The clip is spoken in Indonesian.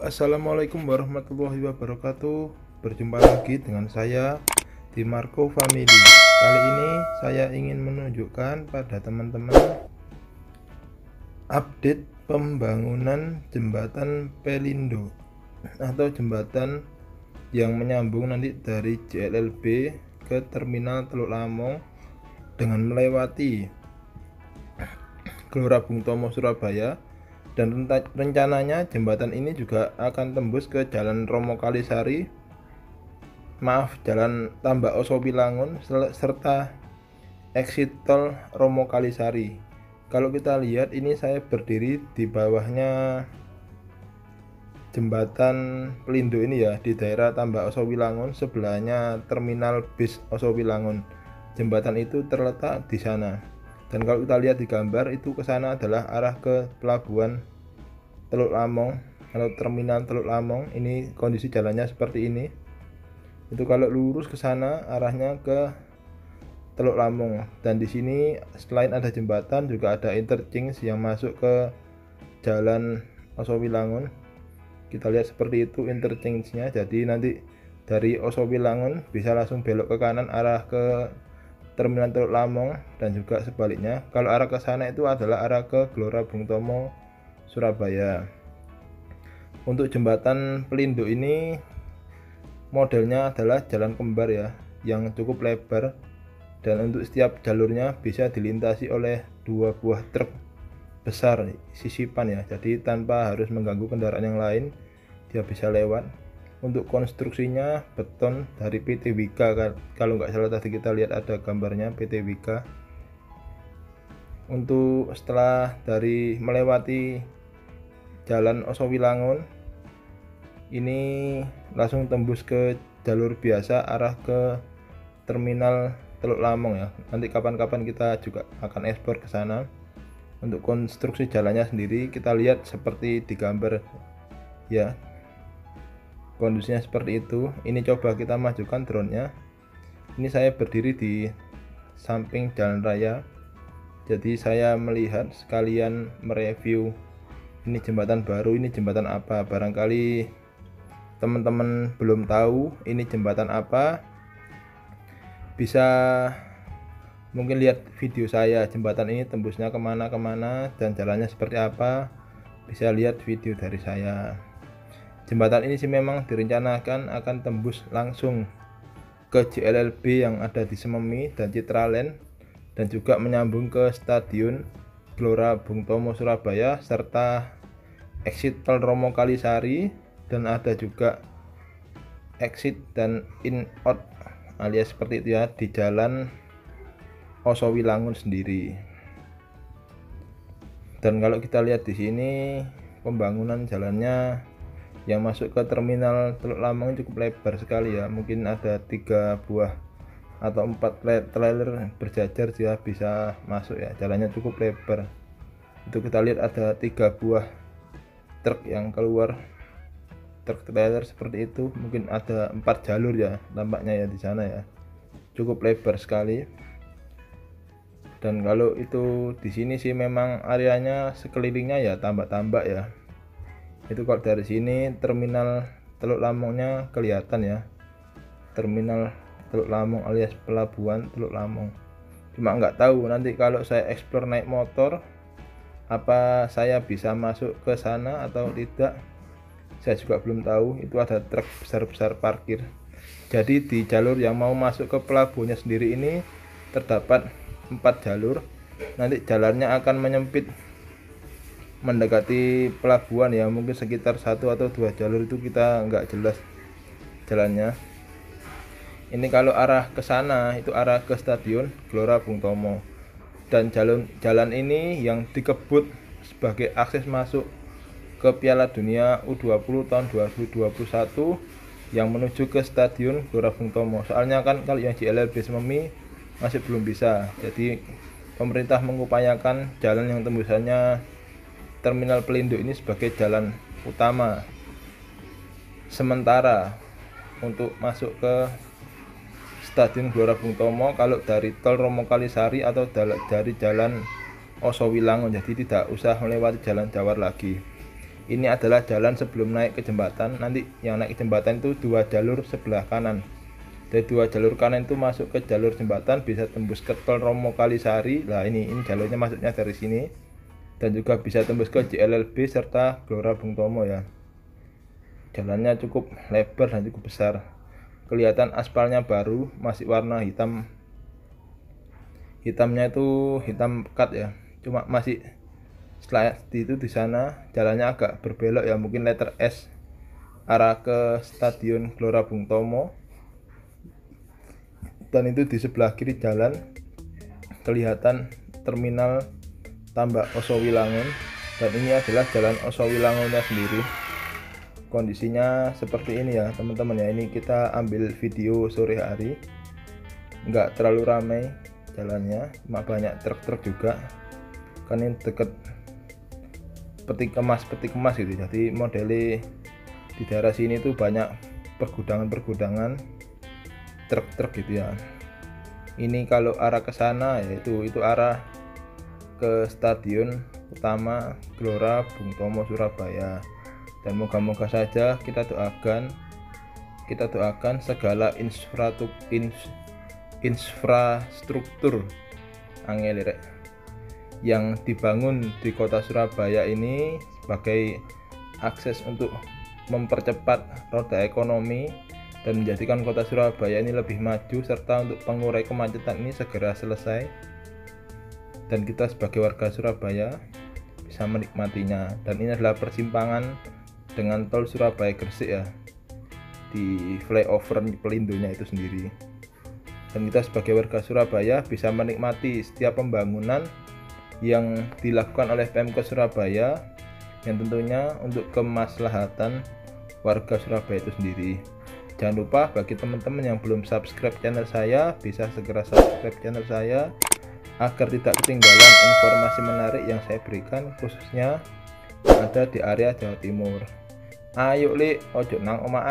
Assalamualaikum warahmatullahi wabarakatuh. Berjumpa lagi dengan saya di Marco Family. Kali ini saya ingin menunjukkan pada teman-teman update pembangunan jembatan Pelindo atau jembatan yang menyambung nanti dari JLLB ke Terminal Teluk Lamong dengan melewati Gelora Bung Tomo Surabaya. Dan rencananya jembatan ini juga akan tembus ke Jalan Jalan Tambak Oso Wilangun serta exit tol Romo Kalisari. Kalau kita lihat ini saya berdiri di bawahnya jembatan Pelindo ini ya, di daerah Tambak Oso Wilangun, sebelahnya terminal bis Oso Wilangun. Jembatan itu terletak di sana. Dan kalau kita lihat di gambar itu ke sana adalah arah ke pelabuhan Teluk Lamong atau terminal Teluk Lamong. Ini kondisi jalannya seperti ini. Itu kalau lurus ke sana arahnya ke Teluk Lamong. Dan di sini selain ada jembatan juga ada interchange yang masuk ke Jalan Oso Wilangun. Kita lihat seperti itu interchange-nya. Jadi nanti dari Oso Wilangun bisa langsung belok ke kanan arah ke Terminal Teluk Lamong, dan juga sebaliknya. Kalau arah ke sana itu adalah arah ke Gelora Bung Tomo Surabaya. Untuk jembatan Pelindo ini modelnya adalah jalan kembar ya, yang cukup lebar, dan untuk setiap jalurnya bisa dilintasi oleh 2 buah truk besar sisipan ya, jadi tanpa harus mengganggu kendaraan yang lain dia bisa lewat. Untuk konstruksinya beton dari PT Wika, kalau nggak salah tadi kita lihat ada gambarnya PT Wika. Untuk setelah dari melewati Jalan Oso Wilangun ini langsung tembus ke jalur biasa arah ke Terminal Teluk Lamong ya. Nanti kapan-kapan kita juga akan ekspor ke sana. Untuk konstruksi jalannya sendiri kita lihat seperti di gambar ya, kondisinya seperti itu. Ini coba kita majukan drone-nya. Ini saya berdiri di samping jalan raya, jadi saya melihat sekalian mereview ini jembatan baru. Ini jembatan apa? Barangkali teman-teman belum tahu ini jembatan apa, bisa mungkin lihat video saya jembatan ini tembusnya kemana-kemana dan jalannya seperti apa, bisa lihat video dari saya. Jembatan ini sih memang direncanakan akan tembus langsung ke JLLB yang ada di Sememi dan Citraland, dan juga menyambung ke Stadion Gelora Bung Tomo Surabaya serta exit tol Romo Kalisari, dan ada juga exit dan in out alias seperti itu ya di Jalan Oso Wilangun sendiri. Dan kalau kita lihat di sini pembangunan jalannya yang masuk ke Terminal Teluk Lamong cukup lebar sekali ya, mungkin ada 3 buah atau 4 trailer berjajar dia bisa masuk ya, jalannya cukup lebar. Itu kita lihat ada 3 buah truk yang keluar, truk trailer seperti itu, mungkin ada 4 jalur ya tampaknya ya di sana ya, cukup lebar sekali. Dan kalau itu di sini sih memang areanya sekelilingnya ya tambak-tambak ya. Itu kalau dari sini Terminal Teluk Lamongnya kelihatan ya, Terminal Teluk Lamong alias pelabuhan Teluk Lamong. Cuma nggak tahu nanti kalau saya explore naik motor apa saya bisa masuk ke sana atau tidak, saya juga belum tahu. Itu ada truk besar-besar parkir. Jadi di jalur yang mau masuk ke pelabuhannya sendiri ini terdapat 4 jalur. Nanti jalannya akan menyempit mendekati pelabuhan ya, mungkin sekitar 1 atau 2 jalur, itu kita nggak jelas jalannya. Ini kalau arah ke sana itu arah ke Stadion Gelora Bung Tomo, dan jalan ini yang dikebut sebagai akses masuk ke Piala Dunia U20 tahun 2021 yang menuju ke Stadion Gelora Bung Tomo. Soalnya kan kalau yang JLLB Sememi masih belum bisa, jadi pemerintah mengupayakan jalan yang tembusannya Terminal Pelindo ini sebagai jalan utama sementara untuk masuk ke Stadion Gelora Bung Tomo kalau dari tol Romo Kalisari atau dari Jalan Oso Wilangun, jadi tidak usah melewati Jalan Jawar lagi. Ini adalah jalan sebelum naik ke jembatan. Nanti yang naik ke jembatan itu 2 jalur sebelah kanan. Dari 2 jalur kanan itu masuk ke jalur jembatan, bisa tembus ke tol Romo Kalisari. Nah ini jalurnya masuknya dari sini, dan juga bisa tembus ke JLLB serta Gelora Bung Tomo ya. Jalannya cukup lebar dan cukup besar. Kelihatan aspalnya baru, masih warna hitam. Hitamnya itu hitam pekat ya. Cuma masih setelah itu di sana jalannya agak berbelok ya, mungkin letter S arah ke Stadion Gelora Bung Tomo. Dan itu di sebelah kiri jalan kelihatan terminal Tambak Osowilangun, dan ini adalah jalan Osowilangunnya sendiri. Kondisinya seperti ini ya teman-teman ya. Ini kita ambil video sore hari, nggak terlalu ramai jalannya, cuma banyak truk-truk juga kan ini deket peti kemas gitu. Jadi modelnya di daerah sini tuh banyak pergudangan truk-truk gitu ya. Ini kalau arah ke sana yaitu itu arah ke Stadion Utama Gelora Bung Tomo Surabaya. Dan moga-moga saja kita doakan segala infrastruktur yang dibangun di kota Surabaya ini sebagai akses untuk mempercepat roda ekonomi dan menjadikan kota Surabaya ini lebih maju, serta untuk mengurai kemacetan ini segera selesai, dan kita sebagai warga Surabaya bisa menikmatinya. Dan ini adalah persimpangan dengan tol Surabaya Gresik ya, di flyover Pelindonya itu sendiri. Dan kita sebagai warga Surabaya bisa menikmati setiap pembangunan yang dilakukan oleh Pemkot Surabaya, yang tentunya untuk kemaslahatan warga Surabaya itu sendiri. Jangan lupa bagi teman-teman yang belum subscribe channel saya, bisa segera subscribe channel saya agar tidak ketinggalan informasi menarik yang saya berikan, khususnya yang ada di area Jawa Timur. Ayo li, ojo nang omah.